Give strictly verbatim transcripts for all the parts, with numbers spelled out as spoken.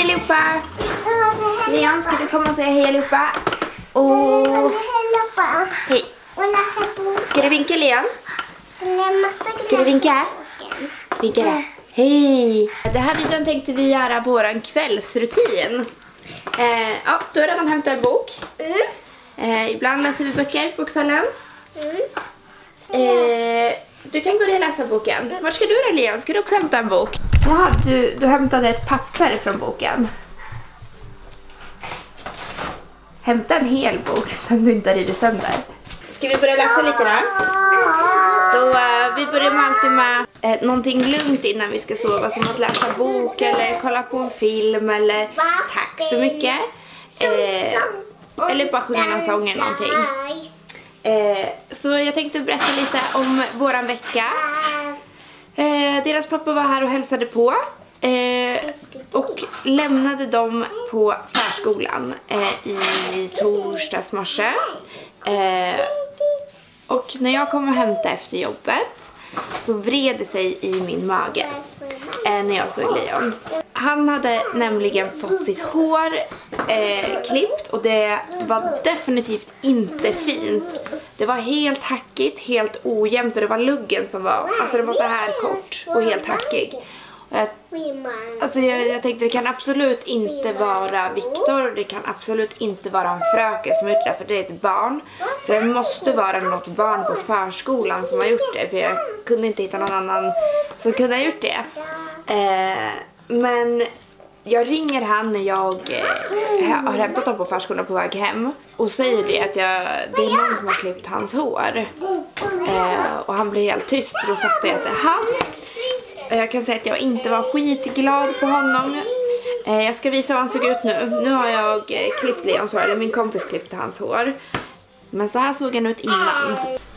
allihopa! Leon, ska du komma och säga hej allihopa? Och... Hej! Ska du vinka, Leon? Ska du vinka? Vinka där. Hej! Det här videon tänkte vi göra våran kvällsrutin. Eh, ja, du har redan hämtat en bok. Eh, ibland läser vi böcker på kvällen. Eh, du kan börja läsa boken. Var ska du då, Leon? Ska du också hämta en bok? Jaha, du, du hämtade ett papper från boken. Hämta en hel bok som du inte har rivit sönder. Ska vi börja läsa lite då? Så uh, vi börjar med alltid med uh, någonting lugnt innan vi ska sova. Som att läsa bok eller kolla på en film eller tack så mycket. Uh, eller bara sjunga någon sång eller någonting. Uh, så jag tänkte berätta lite om våran vecka. Uh, deras pappa var här och hälsade på. Uh, och lämnade dem på förskolan uh, i torsdags morse. Uh, Och när jag kom och hämtade efter jobbet så vred det sig i min mage eh, när jag såg Leon. Han hade nämligen fått sitt hår eh, klippt och det var definitivt inte fint. Det var helt hackigt, helt ojämnt och det var luggen som var, alltså det var så här kort och helt hackig. Jag, alltså jag, jag tänkte det kan absolut inte vara Viktor, det kan absolut inte vara en fröken som har gjort det, för det är ett barn. Så det måste vara något barn på förskolan som har gjort det, för jag kunde inte hitta någon annan som kunde ha gjort det. Eh, men jag ringer han när jag eh, har hämtat honom på förskolan på väg hem och säger det att jag, det är någon som har klippt hans hår. Eh, och han blir helt tyst och då fattar jag att det är han. Jag kan säga att jag inte var skitglad på honom. Eh, jag ska visa hur han såg ut nu. Nu har jag eh, klippt Leons hår, eller min kompis klippte hans hår. Men så här såg han ut innan.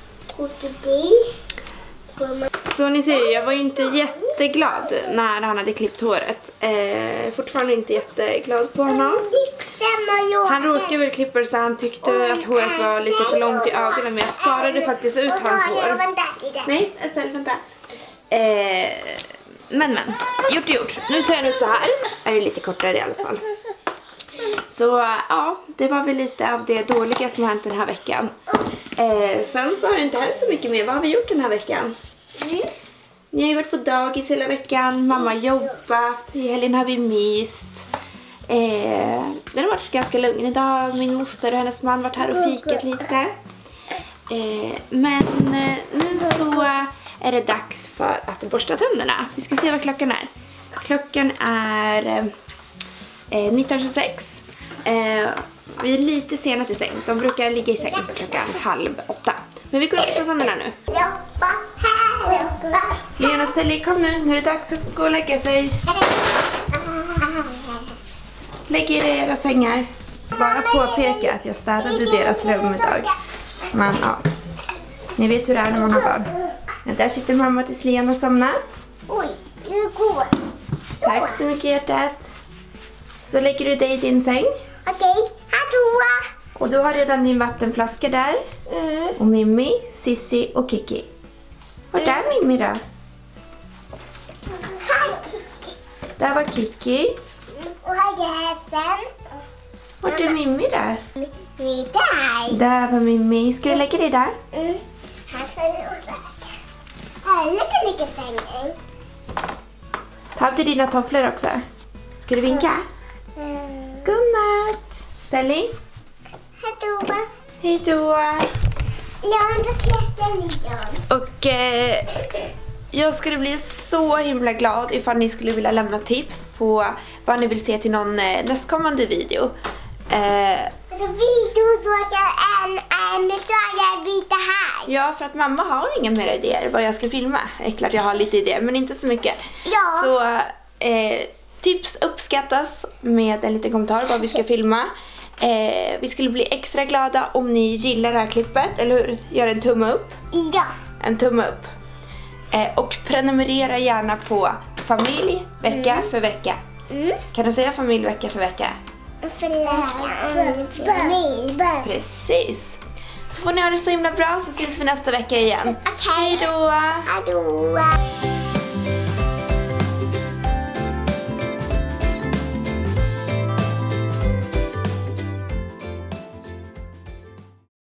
Så ni ser, jag var inte jätteglad när han hade klippt håret. Eh, fortfarande inte jätteglad på honom. Han råkade väl klippa det så han tyckte att håret var lite för långt i ögonen. Men jag sparade faktiskt ut hans hår. Nej, Estelle, vänta. Eh, men men, gjort och gjort. Nu ser han ut så här. Är det lite kortare i alla fall. Så ja, det var väl lite av det dåliga som har hänt den här veckan. Eh, sen så har det inte hänt så mycket mer. Vad har vi gjort den här veckan? Mm. Ni har ju varit på dagis hela veckan. Mamma har jobbat. I helgen har vi myst. Eh, den har varit ganska lugn. Idag har min moster och hennes man varit här och fikat lite. Eh, men eh, nu så är det dags för att borsta tänderna. Vi ska se vad klockan är. Klockan är eh, nitton tjugosex. Eh, vi är lite sena till säng. De brukar ligga i säng klockan halv åtta. Men vi går och borsta tänderna nu. Lena, ställ dig, kom nu. Nu är det dags att gå och lägga sig. Lägg er i era sängar. Bara påpeka att jag städade deras rum idag. Men ja, ni vet hur det är när man har barn. Men där sitter mamma tills Leon har somnat. Oj, nu går. Så. Tack så mycket, hjärtat. Så lägger du dig i din säng. Okej, hallå. Och du har redan din vattenflaska där. Mm. Och Mimmi, Sissi och Kiki. Vart är Mimmi då? Hej Kiki. Där var Kiki. Och här är hästen. Vart är Mimmi där? Vi där. Där var Mimmi. Ska du lägga dig där? Mm. Här ser det ut där. Här ligger ligger sängen. Ta av dig dina tofflor också. Ska du vinka? Mm. Godnatt. Ställning. Hejdå. Hejdå. Jag vill släcka Leon. Och eh, jag skulle bli så himla glad ifall ni skulle vilja lämna tips på vad ni vill se till någon eh, nästkommande video. Eh, video så att jag en en besökare byta här. ja, för att mamma har inga mer idéer vad jag ska filma. Det är klart jag har lite idéer, men inte så mycket. Ja. Så eh, tips uppskattas med en liten kommentar vad vi ska filma. Eh, vi skulle bli extra glada om ni gillar det här klippet, eller hur? Gör en tumme upp. Ja. En tumme upp. Eh, och prenumerera gärna på familj vecka mm. för vecka. Mm. Kan du säga familj vecka för vecka? För vecka. Familj. Precis. Så får ni ha det så himla bra, så ses vi nästa vecka igen. Okej. Hej då! Hej då!